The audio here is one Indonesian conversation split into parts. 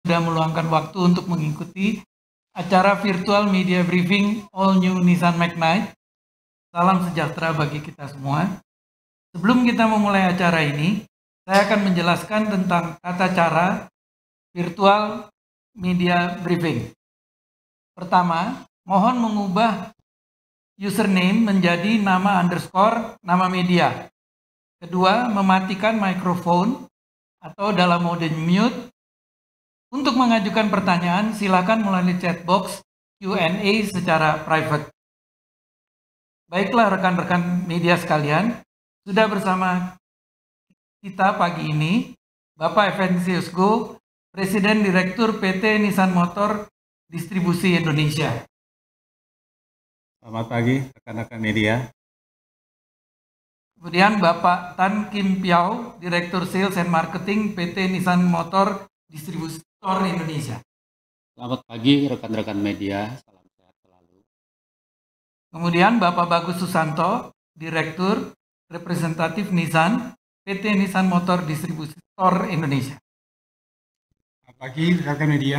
sudah meluangkan waktu untuk mengikuti acara virtual media briefing All New Nissan Magnite. Salam sejahtera bagi kita semua. Sebelum kita memulai acara ini, saya akan menjelaskan tentang tata cara virtual media briefing. Pertama, mohon mengubah username menjadi nama underscore nama media. Kedua, mematikan mikrofon atau dalam mode mute. Untuk mengajukan pertanyaan, silakan melalui chat box Q&A secara private. Baiklah rekan-rekan media sekalian, sudah bersama kita pagi ini Bapak Effendi Yusgo, Presiden Direktur PT Nissan Motor Distribusi Indonesia. Selamat pagi rekan-rekan media. Kemudian Bapak Tan Kim Piao, Direktur Sales and Marketing PT Nissan Motor Distributor Indonesia. Selamat pagi rekan-rekan media, salam sehat selalu. Kemudian Bapak Bagus Susanto, Direktur Representatif Nissan PT Nissan Motor Distributor Indonesia. Selamat pagi rekan-rekan media.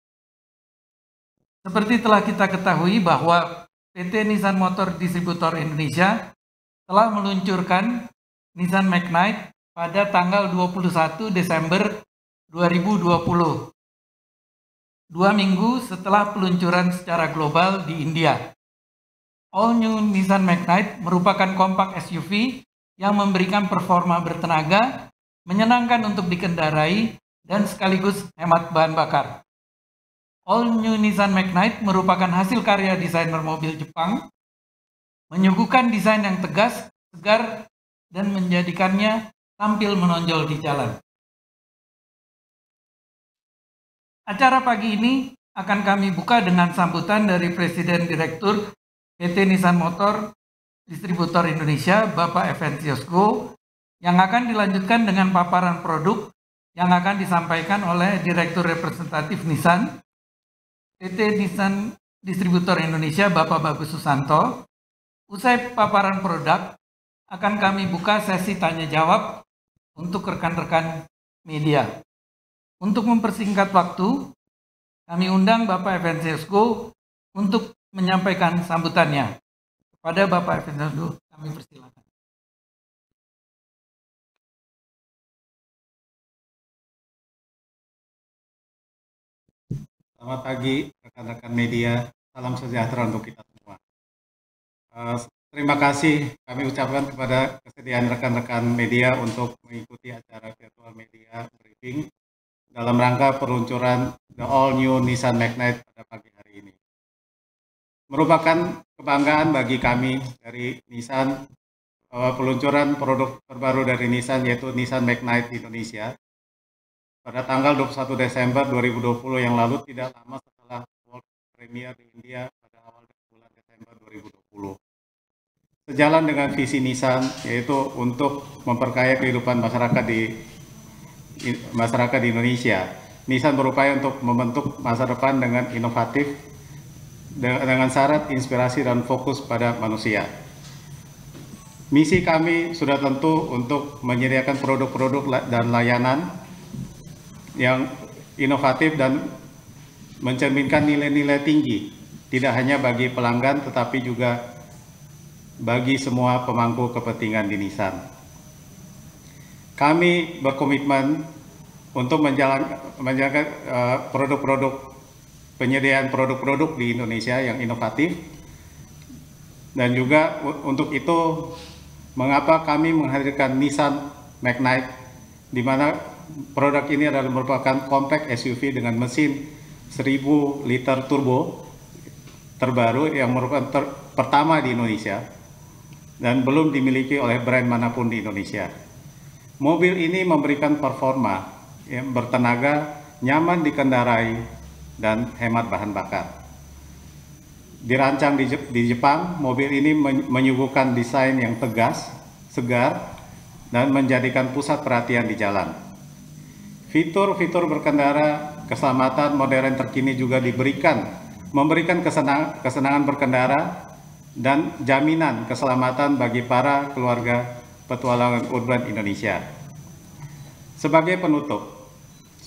Seperti telah kita ketahui bahwa PT Nissan Motor Distributor Indonesia telah meluncurkan Nissan Magnite pada tanggal 21 Desember 2020. 2 minggu setelah peluncuran secara global di India. All New Nissan Magnite merupakan kompak SUV yang memberikan performa bertenaga, menyenangkan untuk dikendarai, dan sekaligus hemat bahan bakar. All New Nissan Magnite merupakan hasil karya desainer mobil Jepang, menyuguhkan desain yang tegas, segar, dan menjadikannya tampil menonjol di jalan. Acara pagi ini akan kami buka dengan sambutan dari Presiden Direktur PT Nissan Motor Distributor Indonesia, Bapak Effendi Yusgo, yang akan dilanjutkan dengan paparan produk yang akan disampaikan oleh Direktur Representatif Nissan PT Nissan Distributor Indonesia, Bapak Bagus Susanto. Usai paparan produk, akan kami buka sesi tanya jawab untuk rekan-rekan media. Untuk mempersingkat waktu, kami undang Bapak Effendi Yusgo untuk menyampaikan sambutannya. Kepada Bapak Effendi Yusgo, kami persilakan. Selamat pagi rekan-rekan media, salam sejahtera untuk kita semua. Terima kasih kami ucapkan kepada kesediaan rekan-rekan media untuk mengikuti acara virtual media briefing dalam rangka peluncuran The All New Nissan Magnite pada pagi hari ini. Merupakan kebanggaan bagi kami dari Nissan peluncuran produk terbaru dari Nissan yaitu Nissan Magnite Indonesia pada tanggal 21 Desember 2020 yang lalu, tidak lama setelah World Premiere di India pada awal bulan Desember 2020. Sejalan dengan visi Nissan yaitu untuk memperkaya kehidupan masyarakat di Indonesia, Nissan berupaya untuk membentuk masa depan dengan inovatif, dengan syarat inspirasi dan fokus pada manusia. Misi kami sudah tentu untuk menyediakan produk-produk dan layanan yang inovatif dan mencerminkan nilai-nilai tinggi, tidak hanya bagi pelanggan tetapi juga bagi semua pemangku kepentingan di Nissan. Kami berkomitmen untuk menjalankan penyediaan produk-produk di Indonesia yang inovatif, dan juga untuk itu mengapa kami menghadirkan Nissan Magnite, di mana produk ini adalah merupakan compact SUV dengan mesin 1000 liter turbo terbaru yang merupakan pertama di Indonesia dan belum dimiliki oleh brand manapun di Indonesia. Mobil ini memberikan performa yang bertenaga, nyaman dikendarai, dan hemat bahan bakar. Dirancang di Jepang, mobil ini menyuguhkan desain yang tegas, segar, dan menjadikan pusat perhatian di jalan. Fitur-fitur berkendara, keselamatan modern terkini juga memberikan kesenangan berkendara dan jaminan keselamatan bagi para keluarga petualangan urban Indonesia. Sebagai penutup,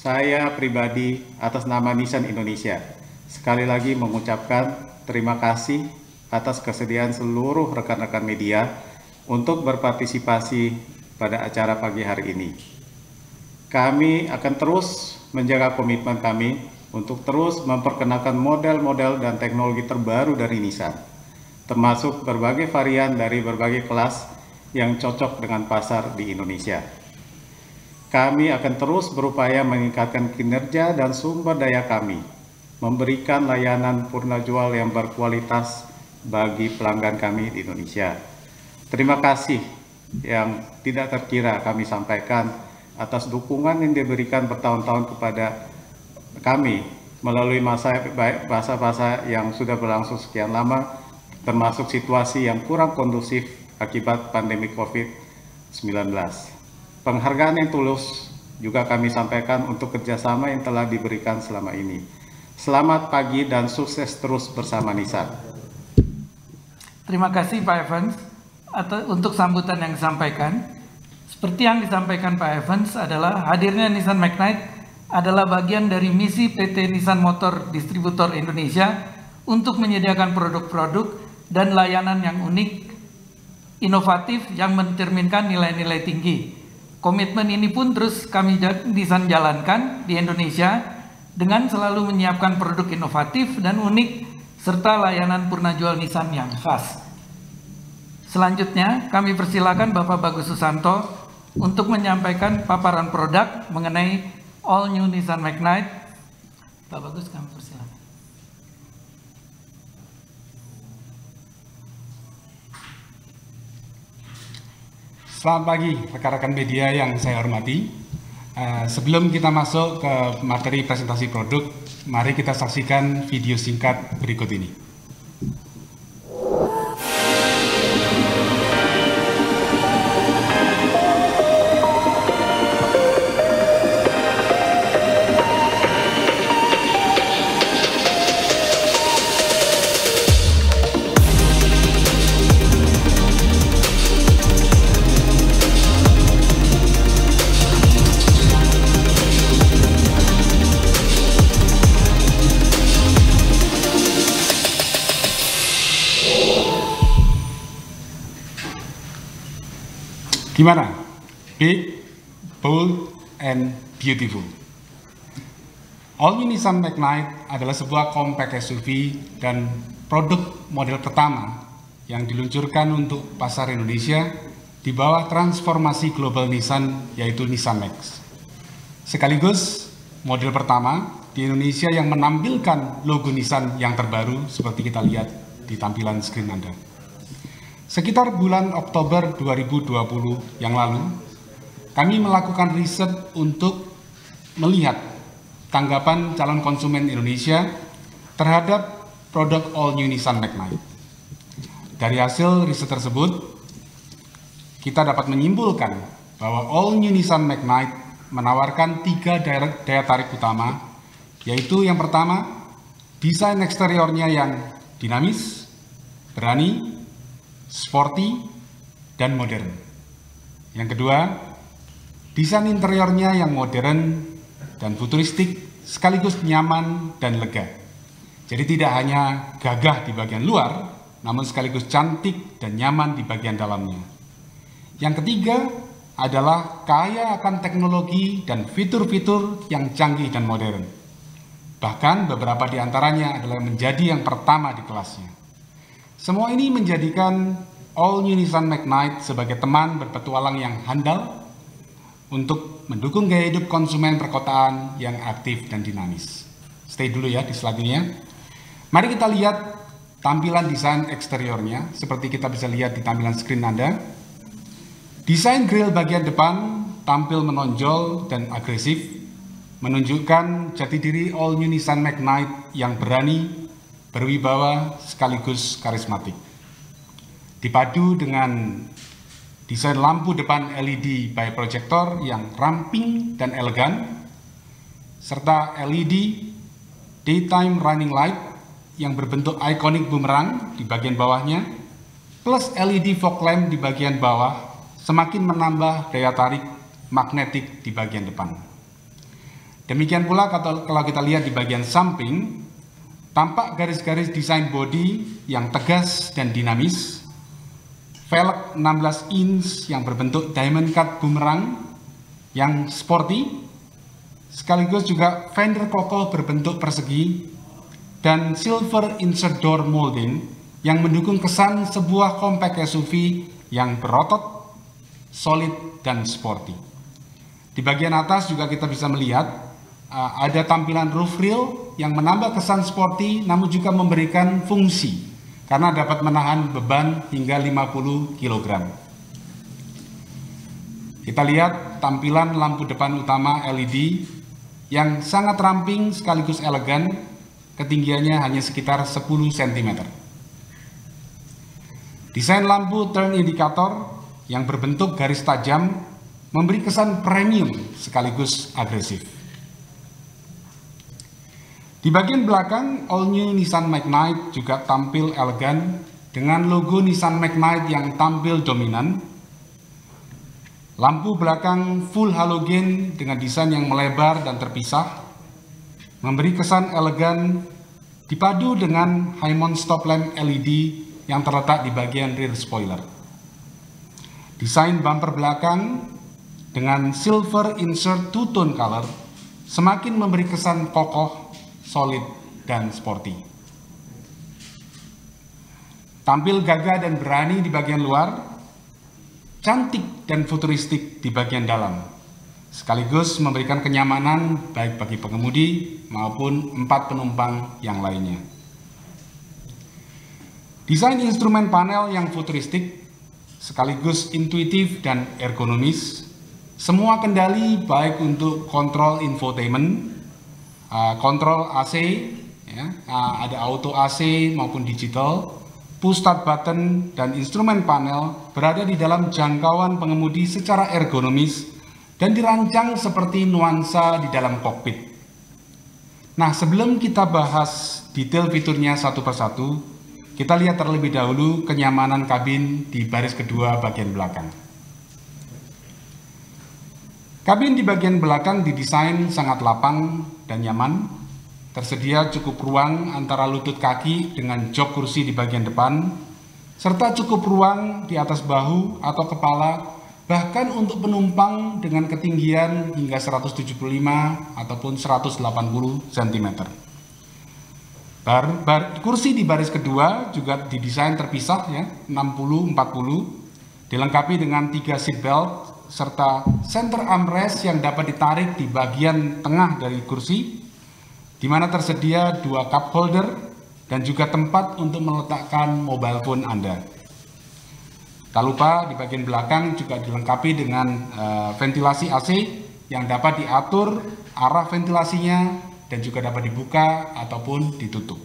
saya pribadi atas nama Nissan Indonesia sekali lagi mengucapkan terima kasih atas kesediaan seluruh rekan-rekan media untuk berpartisipasi pada acara pagi hari ini. Kami akan terus menjaga komitmen kami untuk terus memperkenalkan model-model dan teknologi terbaru dari Nissan, termasuk berbagai varian dari berbagai kelas yang cocok dengan pasar di Indonesia. Kami akan terus berupaya meningkatkan kinerja dan sumber daya kami, memberikan layanan purna jual yang berkualitas bagi pelanggan kami di Indonesia. Terima kasih yang tidak terkira kami sampaikan atas dukungan yang diberikan bertahun-tahun kepada kami melalui masa-masa yang sudah berlangsung sekian lama, termasuk situasi yang kurang kondusif akibat pandemi COVID-19. Penghargaan yang tulus juga kami sampaikan untuk kerjasama yang telah diberikan selama ini. Selamat pagi dan sukses terus bersama Nissan. Terima kasih Pak Evans untuk sambutan yang disampaikan. Seperti yang disampaikan Pak Evans adalah hadirnya Nissan Magnite adalah bagian dari misi PT Nissan Motor Distributor Indonesia untuk menyediakan produk-produk dan layanan yang unik, inovatif yang mencerminkan nilai-nilai tinggi. Komitmen ini pun terus kami Nissan jalankan di Indonesia dengan selalu menyiapkan produk inovatif dan unik serta layanan purna jual Nissan yang khas. Selanjutnya kami persilakan Bapak Bagus Susanto untuk menyampaikan paparan produk mengenai All New Nissan Magnite. Pak Bagus, kami persilakan. Selamat pagi rekan-rekan media yang saya hormati. Sebelum kita masuk ke materi presentasi produk, mari kita saksikan video singkat berikut ini. Gimana? Big, bold, and beautiful. All New Nissan Magnite adalah sebuah compact SUV dan produk model pertama yang diluncurkan untuk pasar Indonesia di bawah transformasi global Nissan, yaitu Nissan Max. Sekaligus model pertama di Indonesia yang menampilkan logo Nissan yang terbaru seperti kita lihat di tampilan screen Anda. Sekitar bulan Oktober 2020 yang lalu, kami melakukan riset untuk melihat tanggapan calon konsumen Indonesia terhadap produk All New Nissan Magnite. Dari hasil riset tersebut, kita dapat menyimpulkan bahwa All New Nissan Magnite menawarkan 3 daya tarik utama, yaitu yang pertama, desain eksteriornya yang dinamis, berani, sporty, dan modern. Yang kedua, desain interiornya yang modern dan futuristik sekaligus nyaman dan lega. Jadi tidak hanya gagah di bagian luar, namun sekaligus cantik dan nyaman di bagian dalamnya. Yang ketiga adalah kaya akan teknologi dan fitur-fitur yang canggih dan modern. Bahkan beberapa di antaranya adalah menjadi yang pertama di kelasnya. Semua ini menjadikan All New Nissan Magnite sebagai teman berpetualang yang handal untuk mendukung gaya hidup konsumen perkotaan yang aktif dan dinamis. Stay dulu ya di slide ini ya. Mari kita lihat tampilan desain eksteriornya seperti kita bisa lihat di tampilan screen Anda. Desain grill bagian depan tampil menonjol dan agresif, menunjukkan jati diri All New Nissan Magnite yang berani, berwibawa sekaligus karismatik. Dipadu dengan desain lampu depan LED biprojector yang ramping dan elegan, serta LED daytime running light yang berbentuk ikonik bumerang di bagian bawahnya, plus LED fog lamp di bagian bawah, semakin menambah daya tarik magnetik di bagian depan. Demikian pula kalau kita lihat di bagian samping, tampak garis-garis desain bodi yang tegas dan dinamis, velg 16 inch yang berbentuk diamond cut boomerang yang sporty, sekaligus juga fender kokoh berbentuk persegi, dan silver insert door molding yang mendukung kesan sebuah compact SUV yang berotot, solid, dan sporty. Di bagian atas juga kita bisa melihat ada tampilan roof rail yang menambah kesan sporty namun juga memberikan fungsi karena dapat menahan beban hingga 50 kg. Kita lihat tampilan lampu depan utama LED yang sangat ramping sekaligus elegan, ketinggiannya hanya sekitar 10 cm. Desain lampu turn indicator yang berbentuk garis tajam memberi kesan premium sekaligus agresif. Di bagian belakang, all new Nissan Magnite juga tampil elegan dengan logo Nissan Magnite yang tampil dominan. Lampu belakang full halogen dengan desain yang melebar dan terpisah, memberi kesan elegan dipadu dengan high mount stop lamp LED yang terletak di bagian rear spoiler. Desain bumper belakang dengan silver insert two-tone color semakin memberi kesan kokoh, solid, dan sporty. Tampil gagah dan berani di bagian luar, cantik dan futuristik di bagian dalam, sekaligus memberikan kenyamanan baik bagi pengemudi maupun 4 penumpang yang lainnya. Desain instrumen panel yang futuristik, sekaligus intuitif dan ergonomis, semua kendali baik untuk kontrol infotainment, kontrol AC, ya, ada auto AC maupun digital, push start button, dan instrumen panel berada di dalam jangkauan pengemudi secara ergonomis dan dirancang seperti nuansa di dalam kokpit. Nah, sebelum kita bahas detail fiturnya satu persatu, kita lihat terlebih dahulu kenyamanan kabin di baris kedua bagian belakang. Kabin di bagian belakang didesain sangat lapang dan nyaman. Tersedia cukup ruang antara lutut kaki dengan jok kursi di bagian depan, serta cukup ruang di atas bahu atau kepala, bahkan untuk penumpang dengan ketinggian hingga 175 ataupun 180 cm. Kursi di baris kedua juga didesain terpisah, ya, 60-40, dilengkapi dengan 3 seat belt serta center armrest yang dapat ditarik di bagian tengah dari kursi, di mana tersedia 2 cup holder dan juga tempat untuk meletakkan mobile phone Anda. Tak lupa di bagian belakang juga dilengkapi dengan ventilasi AC yang dapat diatur arah ventilasinya dan juga dapat dibuka ataupun ditutup.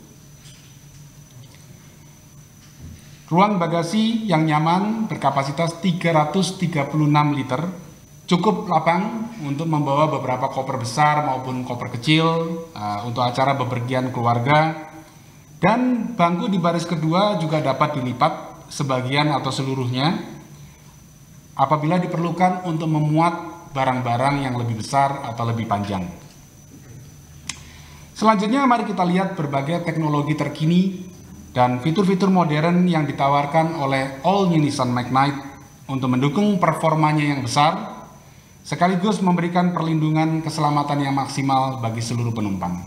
Ruang bagasi yang nyaman berkapasitas 336 liter, cukup lapang untuk membawa beberapa koper besar maupun koper kecil untuk acara bepergian keluarga. Dan bangku di baris kedua juga dapat dilipat sebagian atau seluruhnya apabila diperlukan untuk memuat barang-barang yang lebih besar atau lebih panjang. Selanjutnya mari kita lihat berbagai teknologi terkini dan fitur-fitur modern yang ditawarkan oleh all new Nissan Magnite untuk mendukung performanya yang besar, sekaligus memberikan perlindungan keselamatan yang maksimal bagi seluruh penumpang.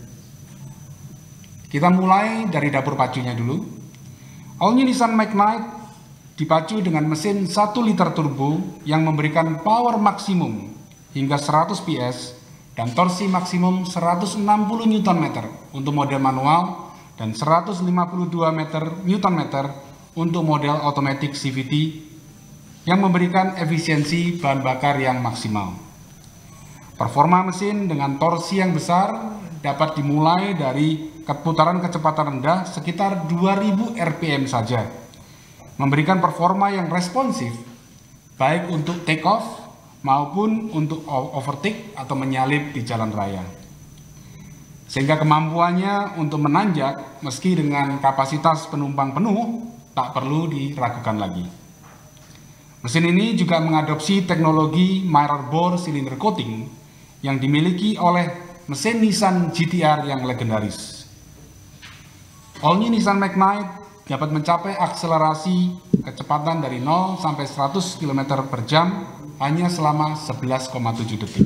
Kita mulai dari dapur pacunya dulu. All new Nissan Magnite dipacu dengan mesin 1 liter turbo yang memberikan power maksimum hingga 100 PS dan torsi maksimum 160 Nm untuk model manual dan 152 Nm untuk model automatic CVT yang memberikan efisiensi bahan bakar yang maksimal. Performa mesin dengan torsi yang besar dapat dimulai dari putaran kecepatan rendah sekitar 2000 rpm saja, memberikan performa yang responsif baik untuk take off maupun untuk overtake atau menyalip di jalan raya. Sehingga kemampuannya untuk menanjak meski dengan kapasitas penumpang penuh tak perlu diragukan lagi. Mesin ini juga mengadopsi teknologi mirror bore cylinder coating yang dimiliki oleh mesin Nissan GT-R yang legendaris. All New Nissan Magnite dapat mencapai akselerasi kecepatan dari 0 sampai 100 km per jam hanya selama 11,7 detik.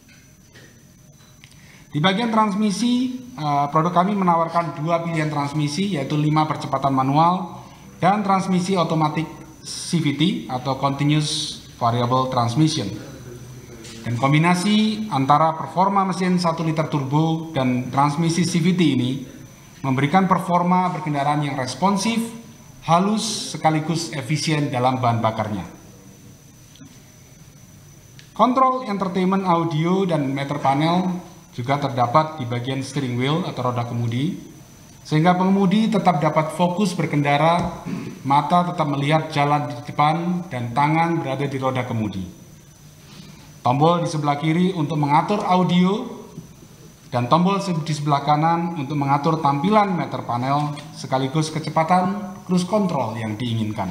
Di bagian transmisi, produk kami menawarkan dua pilihan transmisi, yaitu 5 percepatan manual dan transmisi otomatis CVT atau Continuous Variable Transmission. Dan kombinasi antara performa mesin 1 liter turbo dan transmisi CVT ini memberikan performa berkendaraan yang responsif, halus, sekaligus efisien dalam bahan bakarnya. Kontrol entertainment audio dan meter panel juga terdapat di bagian steering wheel atau roda kemudi, sehingga pengemudi tetap dapat fokus berkendara, mata tetap melihat jalan di depan, dan tangan berada di roda kemudi. Tombol di sebelah kiri untuk mengatur audio, dan tombol di sebelah kanan untuk mengatur tampilan meter panel, sekaligus kecepatan cruise control yang diinginkan.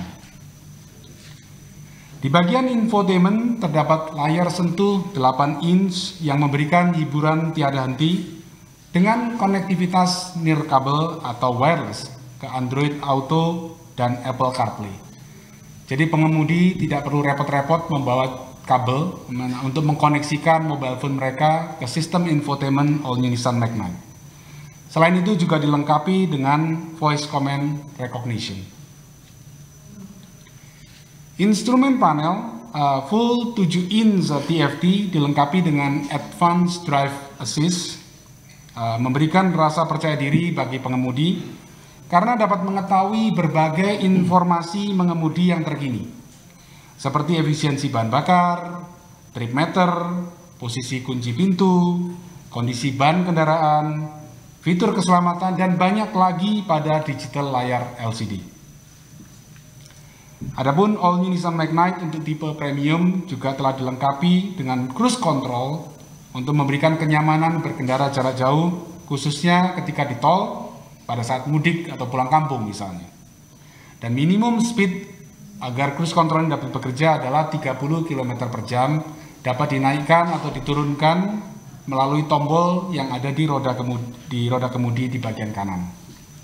Di bagian infotainment terdapat layar sentuh 8 inch yang memberikan hiburan tiada henti dengan konektivitas nirkabel atau wireless ke Android Auto dan Apple CarPlay. Jadi pengemudi tidak perlu repot-repot membawa kabel untuk mengkoneksikan mobile phone mereka ke sistem infotainment All New Nissan Magnite. Selain itu juga dilengkapi dengan voice command recognition. Instrumen panel full 7 inch TFT dilengkapi dengan Advanced Drive Assist, memberikan rasa percaya diri bagi pengemudi karena dapat mengetahui berbagai informasi mengemudi yang terkini, seperti efisiensi bahan bakar, trip meter, posisi kunci pintu, kondisi ban kendaraan, fitur keselamatan, dan banyak lagi pada digital layar LCD. Adapun All New Nissan Magnite untuk tipe premium juga telah dilengkapi dengan cruise control untuk memberikan kenyamanan berkendara jarak jauh, khususnya ketika di tol pada saat mudik atau pulang kampung misalnya. Dan minimum speed agar cruise control dapat bekerja adalah 30 km per jam, dapat dinaikkan atau diturunkan melalui tombol yang ada di roda kemudi di bagian kanan.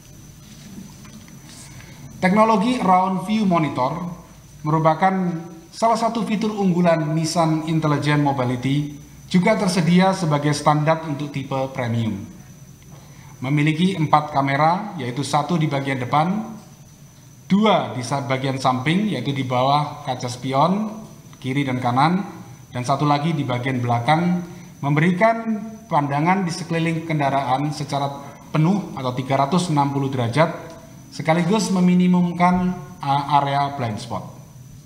Teknologi Round View Monitor merupakan salah satu fitur unggulan Nissan Intelligent Mobility, juga tersedia sebagai standar untuk tipe premium. Memiliki 4 kamera, yaitu 1 di bagian depan, 2 di bagian samping, yaitu di bawah kaca spion, kiri dan kanan, dan 1 lagi di bagian belakang, memberikan pandangan di sekeliling kendaraan secara penuh atau 360 derajat, sekaligus meminimumkan area blind spot.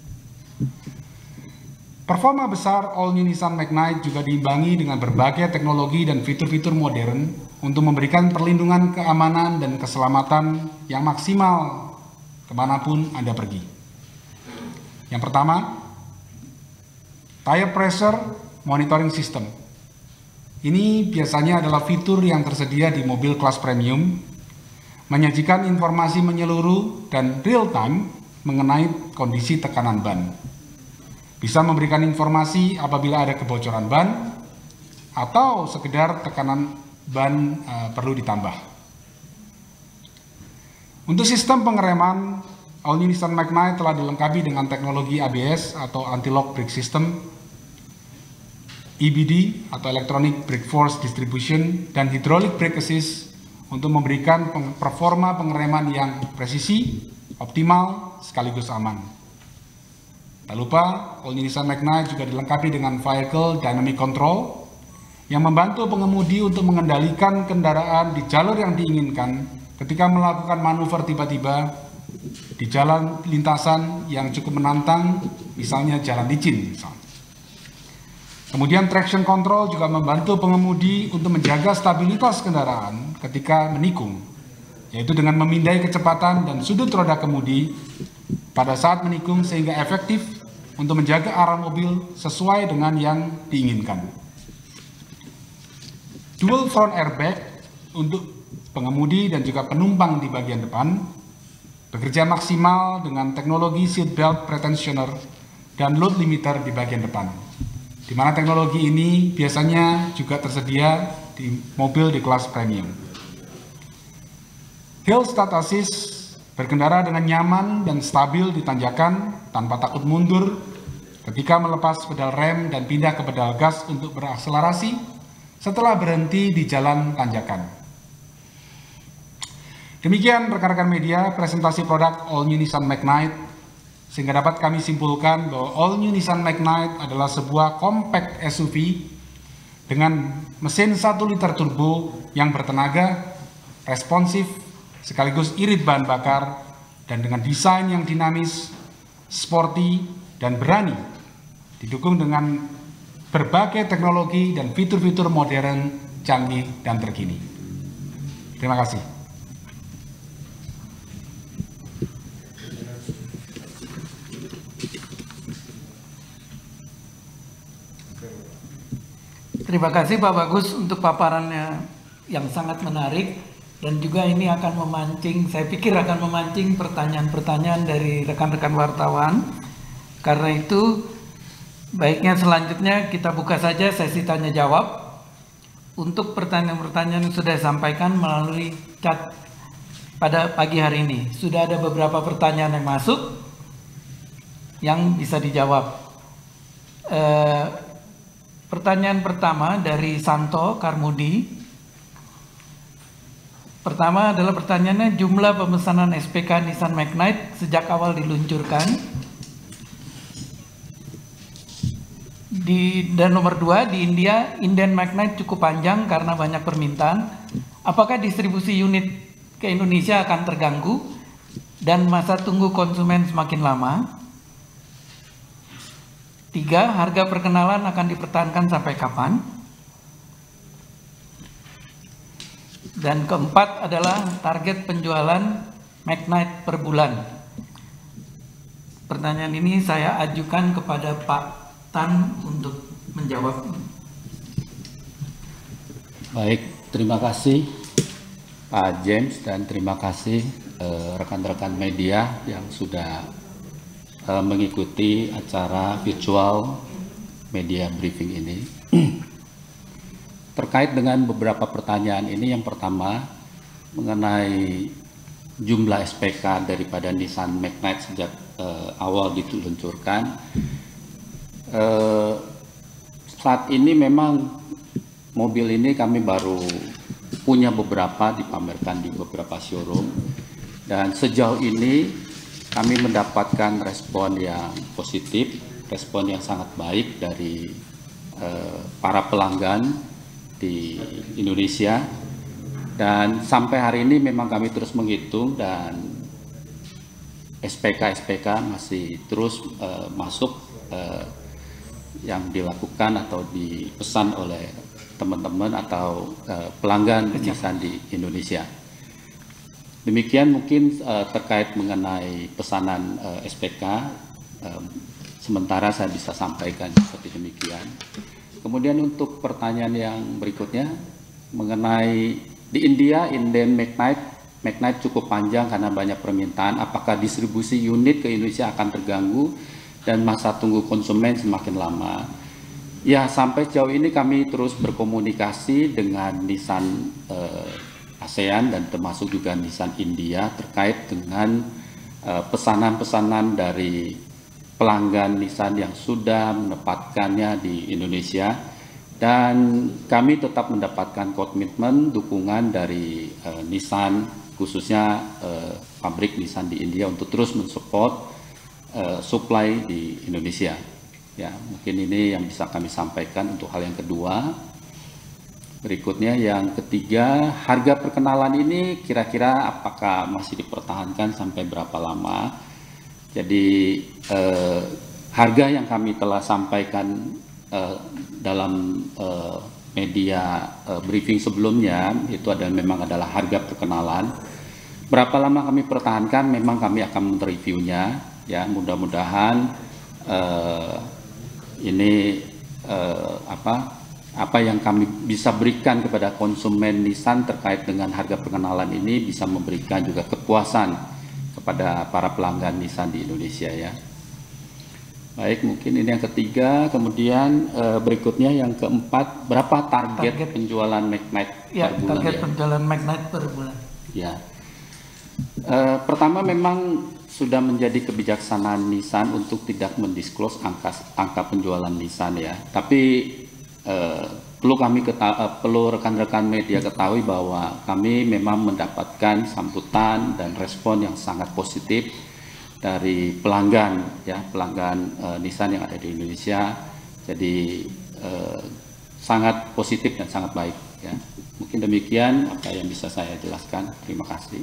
Performa besar All New Nissan Magnite juga diimbangi dengan berbagai teknologi dan fitur-fitur modern untuk memberikan perlindungan keamanan dan keselamatan yang maksimal kemanapun Anda pergi. Yang pertama, Tire Pressure Monitoring System. Ini biasanya adalah fitur yang tersedia di mobil kelas premium, menyajikan informasi menyeluruh dan real time mengenai kondisi tekanan ban. Bisa memberikan informasi apabila ada kebocoran ban atau sekedar tekanan ban perlu ditambah. Untuk sistem pengereman, All New Nissan Magnite telah dilengkapi dengan teknologi ABS atau Anti-Lock Brake System, EBD atau Electronic Brake Force Distribution, dan Hydraulic Brake Assist untuk memberikan performa pengereman yang presisi, optimal, sekaligus aman. Tak lupa, All New Nissan Magnite juga dilengkapi dengan Vehicle Dynamic Control yang membantu pengemudi untuk mengendalikan kendaraan di jalur yang diinginkan ketika melakukan manuver tiba-tiba di jalan lintasan yang cukup menantang, misalnya jalan licin. Kemudian traction control juga membantu pengemudi untuk menjaga stabilitas kendaraan ketika menikung, yaitu dengan memindai kecepatan dan sudut roda kemudi pada saat menikung sehingga efektif untuk menjaga arah mobil sesuai dengan yang diinginkan. Dual front airbag untuk pengemudi dan juga penumpang di bagian depan bekerja maksimal dengan teknologi seat belt pretensioner dan load limiter di bagian depan. di mana teknologi ini biasanya juga tersedia di mobil di kelas premium. Hill Start Assist berkendara dengan nyaman dan stabil di tanjakan tanpa takut mundur ketika melepas pedal rem dan pindah ke pedal gas untuk berakselerasi setelah berhenti di jalan tanjakan. Demikian rekan-rekan media presentasi produk All New Nissan Magnite, sehingga dapat kami simpulkan bahwa All New Nissan Magnite adalah sebuah compact SUV dengan mesin 1 liter turbo yang bertenaga, responsif, sekaligus irit bahan bakar, dan dengan desain yang dinamis, sporty, dan berani, didukung dengan berbagai teknologi dan fitur-fitur modern, canggih, dan terkini. Terima kasih. Terima kasih Pak Bagus untuk paparannya yang sangat menarik. Dan juga ini akan memancing, saya pikir akan memancing pertanyaan-pertanyaan dari rekan-rekan wartawan. Karena itu, baiknya selanjutnya kita buka saja sesi tanya jawab. Untuk pertanyaan-pertanyaan yang sudah disampaikan melalui chat pada pagi hari ini. Sudah ada beberapa pertanyaan yang masuk yang bisa dijawab. Pertanyaan pertama dari Santo Karmudi. Pertama adalah pertanyaannya, jumlah pemesanan SPK Nissan Magnite sejak awal diluncurkan. Dan nomor 2, di India, inden Magnite cukup panjang karena banyak permintaan. Apakah distribusi unit ke Indonesia akan terganggu dan masa tunggu konsumen semakin lama? 3, harga perkenalan akan dipertahankan sampai kapan? Dan keempat adalah target penjualan Magnite per bulan. Pertanyaan ini saya ajukan kepada Pak Tan untuk menjawab. Baik, terima kasih Pak James dan terima kasih rekan-rekan media yang sudah mengikuti acara virtual media briefing ini. Terkait dengan beberapa pertanyaan ini, yang pertama mengenai jumlah SPK daripada Nissan Magnite sejak awal diluncurkan. Saat ini memang mobil ini kami baru punya beberapa dipamerkan di beberapa showroom, dan sejauh ini kami mendapatkan respon yang positif, respon yang sangat baik dari para pelanggan di Indonesia, dan sampai hari ini memang kami terus menghitung dan SPK masih terus masuk yang dilakukan atau dipesan oleh teman-teman atau pelanggan Nissan di Indonesia. Demikian mungkin terkait mengenai pesanan SPK, sementara saya bisa sampaikan seperti demikian. Kemudian untuk pertanyaan yang berikutnya mengenai di India, inden Magnite cukup panjang karena banyak permintaan. Apakah distribusi unit ke Indonesia akan terganggu dan masa tunggu konsumen semakin lama? Ya, sampai sejauh ini kami terus berkomunikasi dengan Nissan ASEAN dan termasuk juga Nissan India terkait dengan pesanan-pesanan dari pelanggan Nissan yang sudah menempatkannya di Indonesia, dan kami tetap mendapatkan komitmen dukungan dari Nissan, khususnya pabrik Nissan di India, untuk terus mensupport supply di Indonesia. Ya, mungkin ini yang bisa kami sampaikan untuk hal yang kedua. Berikutnya yang ketiga, harga perkenalan ini kira-kira apakah masih dipertahankan sampai berapa lama? Jadi harga yang kami telah sampaikan dalam media briefing sebelumnya itu memang adalah harga perkenalan. Berapa lama kami pertahankan, memang kami akan mereviewnya. Ya, mudah-mudahan ini apa yang kami bisa berikan kepada konsumen Nissan terkait dengan harga perkenalan ini bisa memberikan juga kepuasan kepada para pelanggan Nissan di Indonesia, ya. Baik, mungkin ini yang ketiga. Kemudian berikutnya yang keempat, berapa target penjualan Magnite ya, per bulan? Target penjualan Magnite per bulan. Ya, pertama memang sudah menjadi kebijaksanaan Nissan untuk tidak mendisclose angka penjualan Nissan ya. Tapi perlu rekan-rekan media ketahui bahwa kami memang mendapatkan sambutan dan respon yang sangat positif dari pelanggan ya, Nissan yang ada di Indonesia. Jadi sangat positif dan sangat baik ya. Mungkin demikian apa yang bisa saya jelaskan. Terima kasih.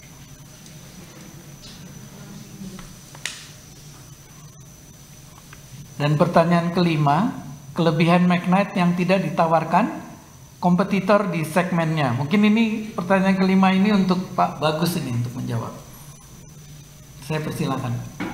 Dan pertanyaan kelima, kelebihan Magnite yang tidak ditawarkan kompetitor di segmennya. Mungkin ini pertanyaan kelima ini untuk Pak Bagus ini untuk menjawab. Saya persilakan.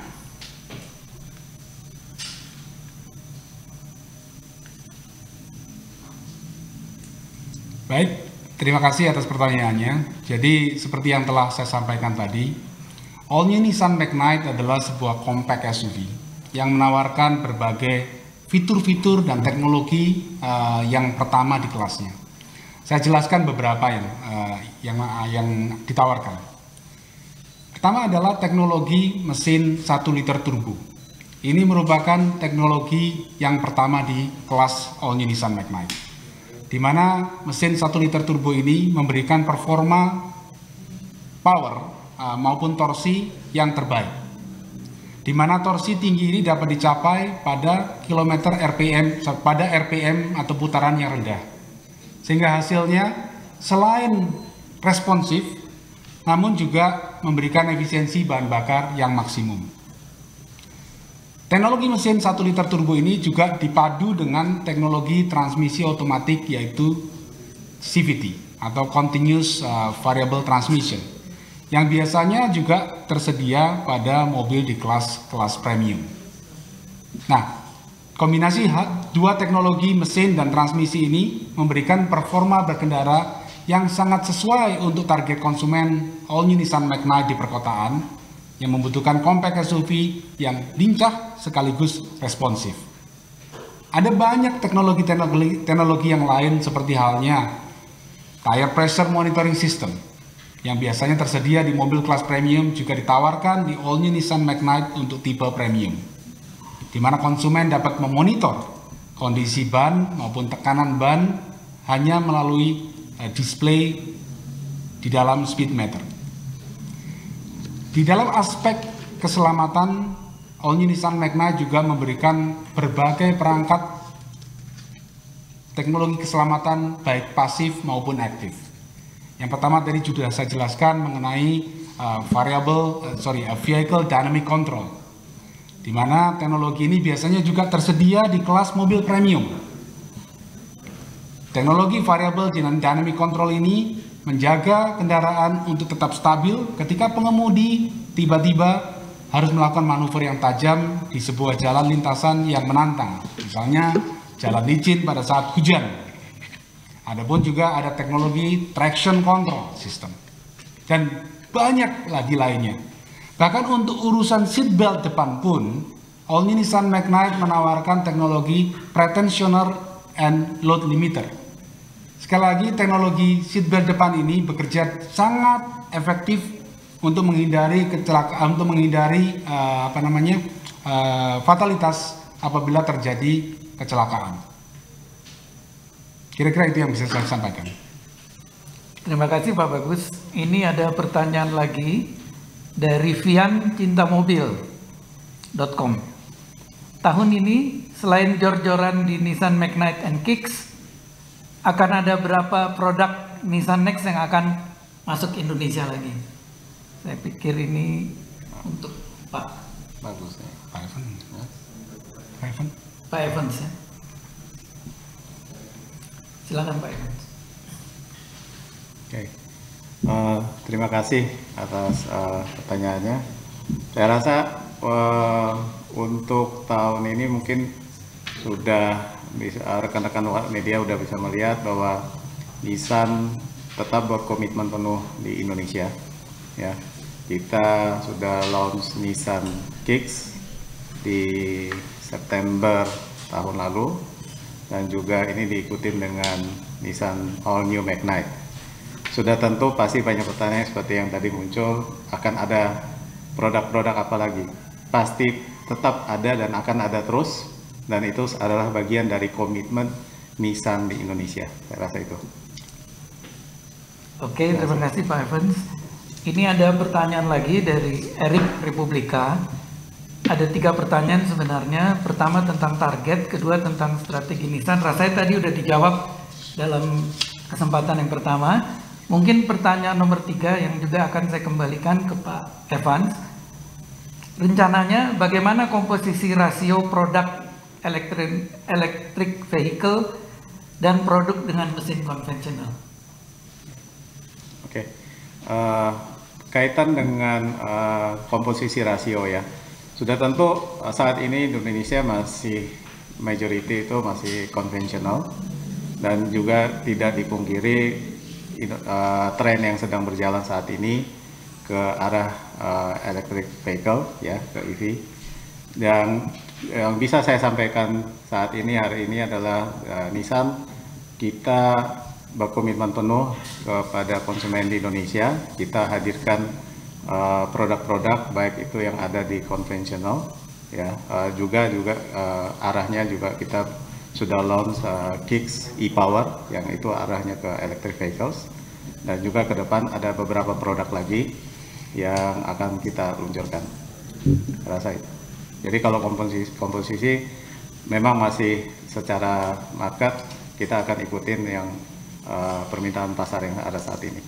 Baik, terima kasih atas pertanyaannya. Jadi seperti yang telah saya sampaikan tadi, All New Nissan Magnite adalah sebuah compact SUV yang menawarkan berbagai fitur-fitur dan teknologi yang pertama di kelasnya. Saya jelaskan beberapa yang ditawarkan. Pertama adalah teknologi mesin 1 liter turbo. Ini merupakan teknologi yang pertama di kelas All New Nissan Magnite, di mana mesin 1 liter turbo ini memberikan performa power maupun torsi yang terbaik, di mana torsi tinggi ini dapat dicapai pada RPM atau putaran yang rendah, sehingga hasilnya selain responsif namun juga memberikan efisiensi bahan bakar yang maksimum. Teknologi mesin 1 liter turbo ini juga dipadu dengan teknologi transmisi otomatik yaitu CVT atau Continuous Variable Transmission, yang biasanya juga tersedia pada mobil di kelas premium. Nah, kombinasi dua teknologi mesin dan transmisi ini memberikan performa berkendara yang sangat sesuai untuk target konsumen All New Nissan Magnite di perkotaan yang membutuhkan compact SUV yang lincah sekaligus responsif. Ada banyak teknologi yang lain seperti halnya tire pressure monitoring system yang biasanya tersedia di mobil kelas premium juga ditawarkan di All New Nissan Magnite untuk tipe premium, di mana konsumen dapat memonitor kondisi ban maupun tekanan ban hanya melalui display di dalam speedometer. Di dalam aspek keselamatan, All New Nissan Magnite juga memberikan berbagai perangkat teknologi keselamatan baik pasif maupun aktif. Yang pertama tadi sudah saya jelaskan mengenai vehicle dynamic control, di mana teknologi ini biasanya juga tersedia di kelas mobil premium. Teknologi variable dynamic control ini menjaga kendaraan untuk tetap stabil ketika pengemudi tiba-tiba harus melakukan manuver yang tajam di sebuah jalan lintasan yang menantang, misalnya jalan licin pada saat hujan. Adapun juga ada teknologi traction control system dan banyak lagi lainnya. Bahkan untuk urusan seatbelt depan pun, All New Nissan Magnite menawarkan teknologi pretensioner and load limiter. Sekali lagi, teknologi seatbelt depan ini bekerja sangat efektif untuk menghindari kecelakaan, untuk menghindari fatalitas apabila terjadi kecelakaan. Kira-kira itu yang bisa saya sampaikan. Terima kasih Pak Bagus. Ini ada pertanyaan lagi dari viancintamobil.com. Tahun ini selain jor-joran di Nissan Magnite and Kicks, akan ada berapa produk Nissan Next yang akan masuk Indonesia lagi? Saya pikir ini untuk Pak Bagus ya. Pak Evans ya. Silakan Pak Evans. Oke. Terima kasih atas pertanyaannya. Saya rasa untuk tahun ini mungkin sudah rekan-rekan media sudah bisa melihat bahwa Nissan tetap berkomitmen penuh di Indonesia. Ya, kita sudah launch Nissan Kicks di September tahun lalu, dan juga ini diikuti dengan Nissan All New Magnite. Sudah tentu pasti banyak pertanyaan seperti yang tadi muncul, akan ada produk-produk apa lagi? Pasti tetap ada dan akan ada terus, dan itu adalah bagian dari komitmen Nissan di Indonesia. Saya rasa itu. Oke, terima kasih Pak Evans. Ini ada pertanyaan lagi dari Eric Republika. Ada 3 pertanyaan sebenarnya. Pertama tentang target, kedua tentang strategi Nissan. Rasanya tadi udah dijawab dalam kesempatan yang pertama. Mungkin pertanyaan nomor 3 yang juga akan saya kembalikan ke Pak Evans. Rencananya bagaimana komposisi rasio produk electric vehicle dan produk dengan mesin konvensional? Oke, kaitan dengan komposisi rasio ya, sudah tentu saat ini Indonesia masih majority itu masih konvensional, dan juga tidak dipungkiri tren yang sedang berjalan saat ini ke arah electric vehicle ya, ke EV. Dan yang bisa saya sampaikan saat ini hari ini adalah Nissan kita berkomitmen penuh kepada konsumen di Indonesia. Kita hadirkan produk-produk baik itu yang ada di konvensional ya, juga arahnya juga kita sudah launch Kicks e-Power yang itu arahnya ke electric vehicles, dan juga ke depan ada beberapa produk lagi yang akan kita luncurkan. Rasa itu. Jadi kalau komposisi memang masih secara market kita akan ikutin yang permintaan pasar yang ada saat ini.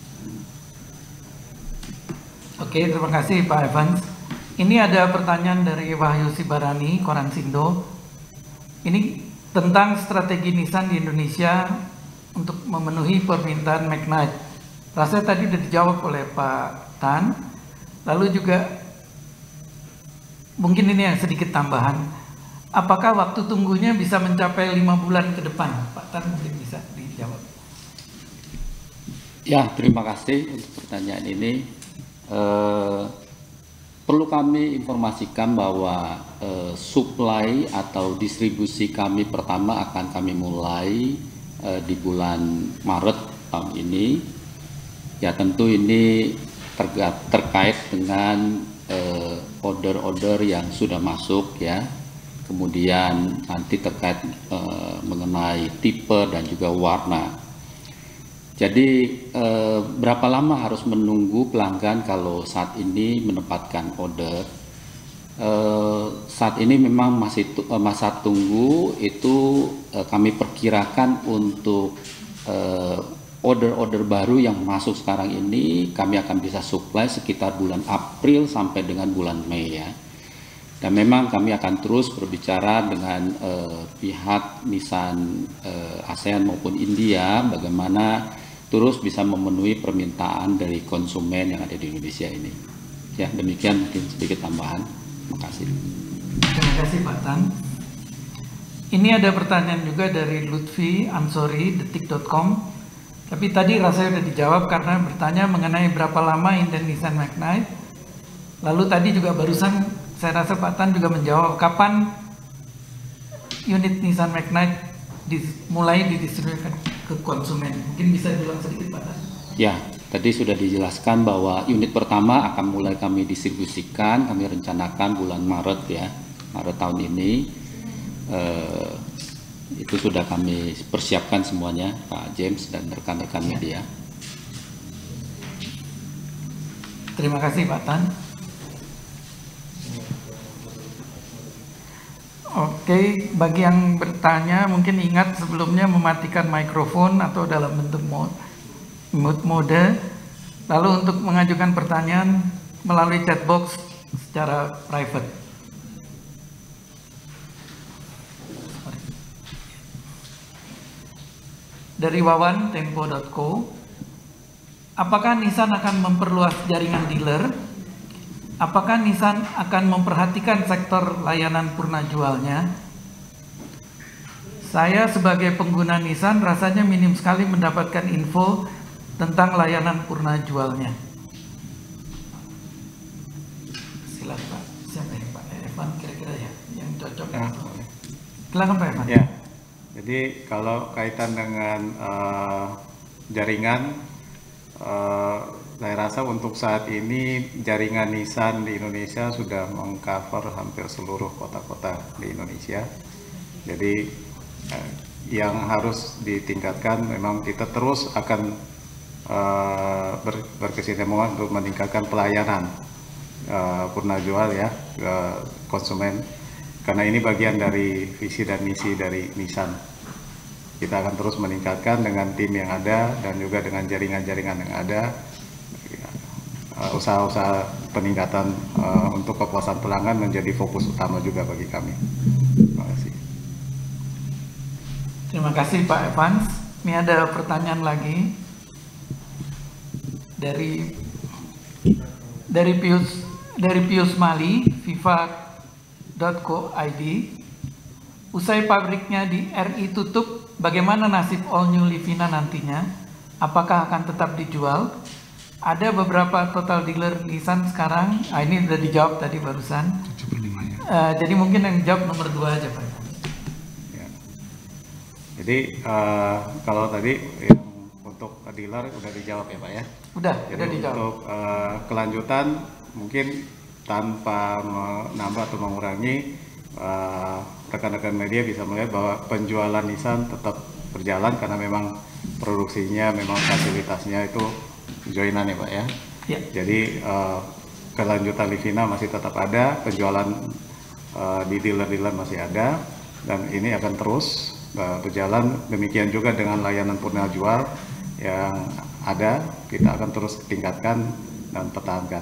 Oke, terima kasih Pak Evans. Ini ada pertanyaan dari Wahyu Sibarani, Koran Sindo. Ini tentang strategi Nissan di Indonesia untuk memenuhi permintaan Magnite. Rasanya tadi sudah dijawab oleh Pak Tan. Lalu juga mungkin ini yang sedikit tambahan. Apakah waktu tunggunya bisa mencapai 5 bulan ke depan? Pak Tan mungkin bisa dijawab. Ya, terima kasih untuk pertanyaan ini. Perlu kami informasikan bahwa supply atau distribusi kami pertama akan kami mulai di bulan Maret tahun ini. Ya, tentu ini terkait dengan order-order yang sudah masuk ya. Kemudian nanti terkait mengenai tipe dan juga warna. Jadi berapa lama harus menunggu pelanggan kalau saat ini menempatkan order? Saat ini memang masih masa tunggu itu kami perkirakan untuk order-order baru yang masuk sekarang ini kami akan bisa supply sekitar bulan April sampai dengan bulan Mei ya. Dan memang kami akan terus berbicara dengan pihak Nissan ASEAN maupun India bagaimana terus bisa memenuhi permintaan dari konsumen yang ada di Indonesia ini. Ya, demikian mungkin sedikit tambahan. Terima kasih. Terima kasih Pak Tan. Ini ada pertanyaan juga dari Lutfi Ansori, detik.com. Tapi tadi rasanya sudah dijawab karena bertanya mengenai berapa lama inden Nissan Magnite. Lalu tadi juga barusan saya rasa Pak Tan juga menjawab kapan unit Nissan Magnite mulai didistribusikan ke konsumen. Mungkin bisa diulang sedikit Pak Tan. Ya, tadi sudah dijelaskan bahwa unit pertama akan mulai kami distribusikan, kami rencanakan bulan Maret ya, Maret tahun ini. Itu sudah kami persiapkan semuanya, Pak James dan rekan-rekan media. Terima kasih Pak Tan. Oke, bagi yang bertanya mungkin ingat sebelumnya mematikan mikrofon atau dalam bentuk mute mode. Lalu untuk mengajukan pertanyaan melalui chat box secara private. Dari Wawan, tempo.co, apakah Nissan akan memperluas jaringan dealer? Apakah Nissan akan memperhatikan sektor layanan purna jualnya? Saya sebagai pengguna Nissan rasanya minim sekali mendapatkan info tentang layanan purna jualnya. Silakan Pak, siapa ini Pak Evan kira-kira cocok. Ya, boleh. Silakan Pak Evan. Ya, jadi kalau kaitan dengan jaringan, saya rasa untuk saat ini jaringan Nissan di Indonesia sudah mengcover hampir seluruh kota-kota di Indonesia. Jadi yang harus ditingkatkan memang kita terus akan berkesinambungan untuk meningkatkan pelayanan purna jual ya ke konsumen, karena ini bagian dari visi dan misi dari Nissan. Kita akan terus meningkatkan dengan tim yang ada dan juga dengan jaringan-jaringan yang ada, usaha-usaha peningkatan untuk kepuasan pelanggan menjadi fokus utama juga bagi kami. Terima kasih. Terima kasih Pak Evans. Ini ada pertanyaan lagi dari Pius Mali, viva.co.id. Usai pabriknya di RI tutup, bagaimana nasib All New Livina nantinya? Apakah akan tetap dijual? Ada beberapa total dealer Nissan sekarang. Ini sudah dijawab tadi barusan. 75 ya. Jadi mungkin yang jawab nomor 2 aja Pak. Ya. Jadi kalau tadi yang untuk dealer udah dijawab ya Pak ya. Udah dijawab. Untuk kelanjutan mungkin tanpa menambah atau mengurangi, rekan-rekan media bisa melihat bahwa penjualan Nissan tetap berjalan karena memang produksinya, memang fasilitasnya itu joinan ya Pak ya. Ya. Jadi kelanjutan Livina masih tetap ada, penjualan di dealer-dealer masih ada, dan ini akan terus berjalan. Demikian juga dengan layanan purna jual yang ada, kita akan terus tingkatkan dan pertahankan.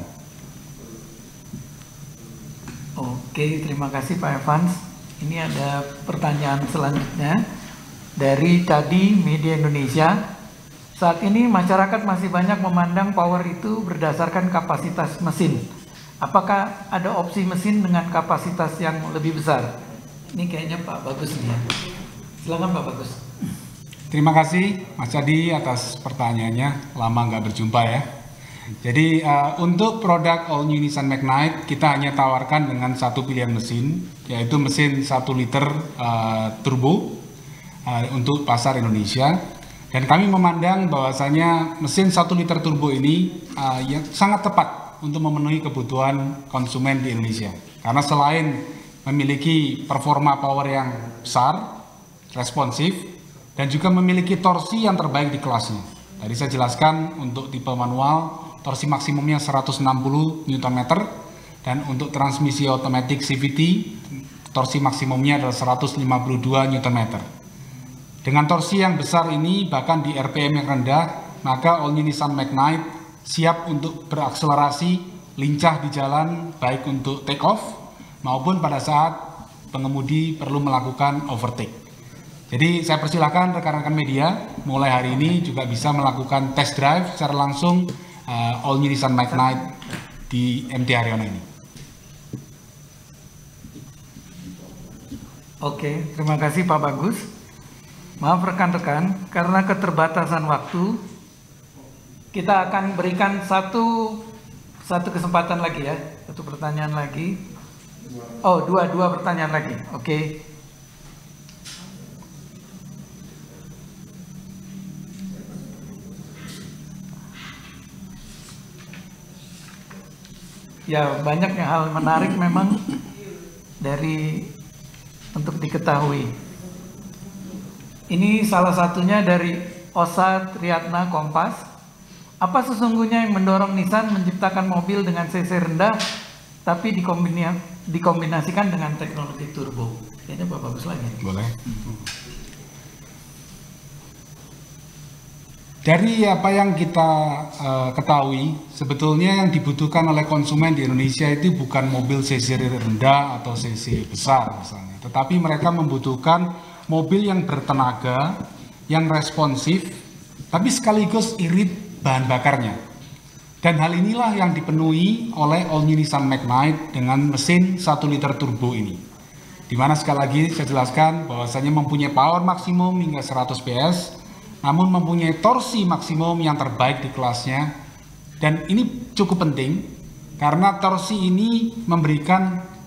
Oke, terima kasih Pak Evans. Ini ada pertanyaan selanjutnya dari Cadi Media Indonesia. Saat ini masyarakat masih banyak memandang power itu berdasarkan kapasitas mesin. Apakah ada opsi mesin dengan kapasitas yang lebih besar? Ini kayaknya Pak Bagus nih ya. Silakan Pak Bagus. Terima kasih Mas Cadi atas pertanyaannya. Lama nggak berjumpa ya. Jadi untuk produk All New Nissan Magnite kita hanya tawarkan dengan satu pilihan mesin, yaitu mesin 1 liter turbo untuk pasar Indonesia. Dan kami memandang bahwasanya mesin 1 liter turbo ini yang sangat tepat untuk memenuhi kebutuhan konsumen di Indonesia. Karena selain memiliki performa power yang besar, responsif, dan juga memiliki torsi yang terbaik di kelasnya. Tadi saya jelaskan untuk tipe manual, torsi maksimumnya 160 Nm, dan untuk transmisi otomatis CVT, torsi maksimumnya adalah 152 Nm. Dengan torsi yang besar ini, bahkan di RPM yang rendah, maka All New Nissan Magnite siap untuk berakselerasi, lincah di jalan, baik untuk take off, maupun pada saat pengemudi perlu melakukan overtake. Jadi saya persilahkan rekan-rekan media, mulai hari ini juga bisa melakukan test drive secara langsung All New Nissan Magnite di MT Haryono ini. Oke, terima kasih Pak Bagus. Maaf rekan-rekan, karena keterbatasan waktu, kita akan berikan satu kesempatan lagi ya, satu pertanyaan lagi. Oh, dua pertanyaan lagi. Oke. Ya, banyak hal menarik memang untuk diketahui. Ini salah satunya dari Osa Triatna Kompas. Apa sesungguhnya yang mendorong Nissan menciptakan mobil dengan cc rendah tapi dikombinasikan dengan teknologi turbo? Kayaknya Pak Bagus lagi. Boleh. Dari apa yang kita ketahui, sebetulnya yang dibutuhkan oleh konsumen di Indonesia itu bukan mobil cc rendah atau cc besar misalnya, tetapi mereka membutuhkan mobil yang bertenaga, yang responsif, tapi sekaligus irit bahan bakarnya. Dan hal inilah yang dipenuhi oleh All New Nissan Magnite dengan mesin 1 liter turbo ini. Dimana sekali lagi saya jelaskan bahwasanya mempunyai power maksimum hingga 100 PS, namun mempunyai torsi maksimum yang terbaik di kelasnya. Dan ini cukup penting karena torsi ini memberikan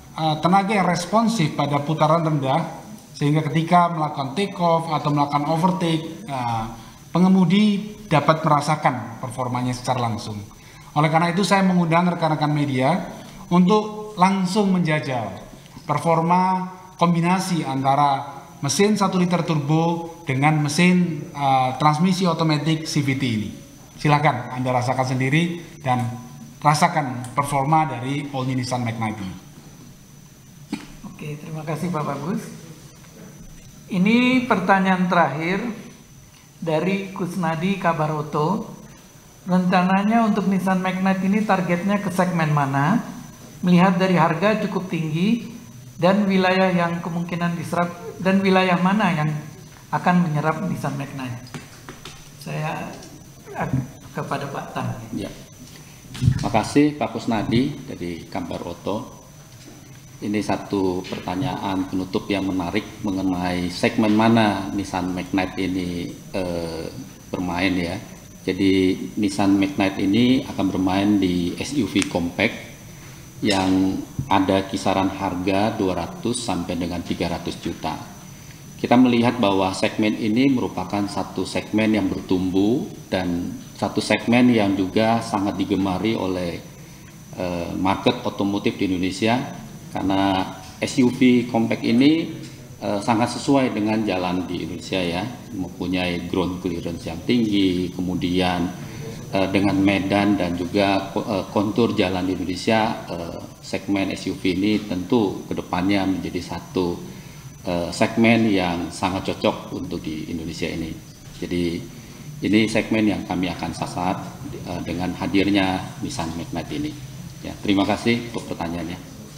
tenaga yang responsif pada putaran rendah, sehingga ketika melakukan take off atau melakukan overtake, pengemudi dapat merasakan performanya secara langsung. Oleh karena itu saya mengundang rekan-rekan media untuk langsung menjajal performa kombinasi antara mesin 1 liter turbo dengan mesin transmisi otomatis CVT ini. Silakan Anda rasakan sendiri dan rasakan performa dari All New Nissan Magnite ini. Oke, terima kasih Pak Bagus. Ini pertanyaan terakhir dari Kusnadi Kabaroto. Rencananya untuk Nissan Magnite ini targetnya ke segmen mana? Melihat dari harga cukup tinggi dan wilayah yang kemungkinan diserap, dan wilayah mana yang akan menyerap Nissan Magnite? Saya kepada Pak Tan. Ya. Makasih Pak Kusnadi dari Kabaroto. Ini satu pertanyaan penutup yang menarik mengenai segmen mana Nissan Magnite ini bermain ya. Jadi Nissan Magnite ini akan bermain di SUV compact yang ada kisaran harga 200 sampai dengan 300 juta. Kita melihat bahwa segmen ini merupakan satu segmen yang bertumbuh dan satu segmen yang juga sangat digemari oleh market otomotif di Indonesia, karena SUV compact ini sangat sesuai dengan jalan di Indonesia ya, mempunyai ground clearance yang tinggi, kemudian dengan medan dan juga kontur jalan di Indonesia, segmen SUV ini tentu kedepannya menjadi satu segmen yang sangat cocok untuk di Indonesia ini. Jadi ini segmen yang kami akan sasar dengan hadirnya Nissan Magnite ini. Ya, terima kasih untuk pertanyaannya.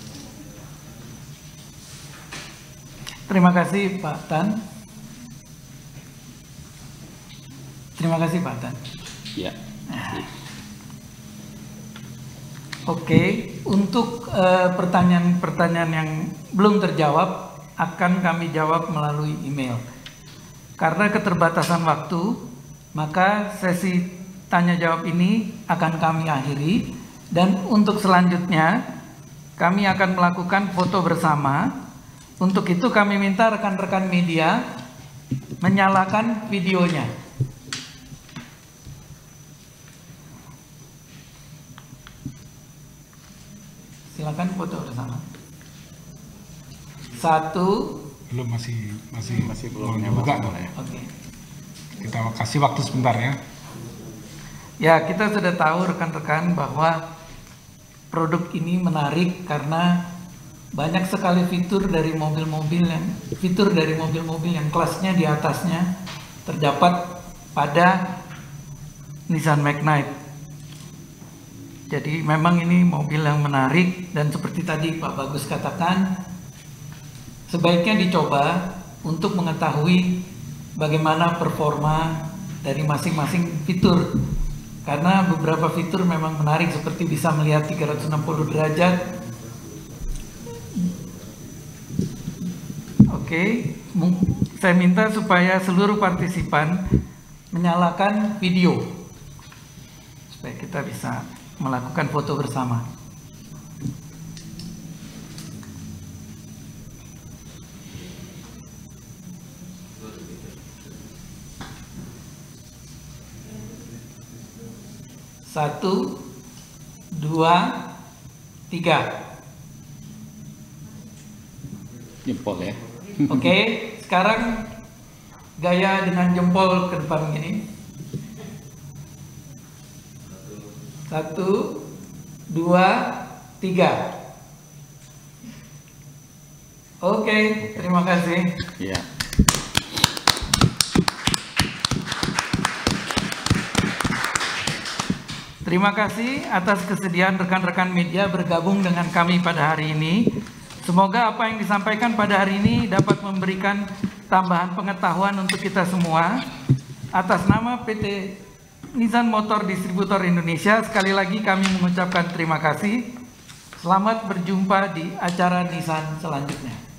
Terima kasih Pak Tan. Terima kasih Pak Tan. Ya. Oke, untuk pertanyaan-pertanyaan yang belum terjawab akan kami jawab melalui email. Karena keterbatasan waktu, maka sesi tanya jawab ini akan kami akhiri, dan untuk selanjutnya kami akan melakukan foto bersama. Untuk itu kami minta rekan-rekan media menyalakan videonya. Silakan foto bersama. Satu. Belum, masih belum buka. Oke. Kita kasih waktu sebentar ya. Ya, kita sudah tahu rekan-rekan bahwa produk ini menarik karena banyak sekali fitur dari mobil-mobil yang kelasnya di atasnya terdapat pada Nissan Magnite. Jadi memang ini mobil yang menarik, dan seperti tadi Pak Bagus katakan, sebaiknya dicoba untuk mengetahui bagaimana performa dari masing-masing fitur. Karena beberapa fitur memang menarik, seperti bisa melihat 360 derajat. Oke, saya minta supaya seluruh partisipan menyalakan video supaya kita bisa melakukan foto bersama. Satu, dua, tiga. Jempol ya. Oke, sekarang gaya dengan jempol ke depan gini. Satu, dua, tiga. Oke, terima kasih. Ya. Terima kasih atas kesediaan rekan-rekan media bergabung dengan kami pada hari ini. Semoga apa yang disampaikan pada hari ini dapat memberikan tambahan pengetahuan untuk kita semua. Atas nama PT Nissan Motor Distributor Indonesia, sekali lagi kami mengucapkan terima kasih. Selamat berjumpa di acara Nissan selanjutnya.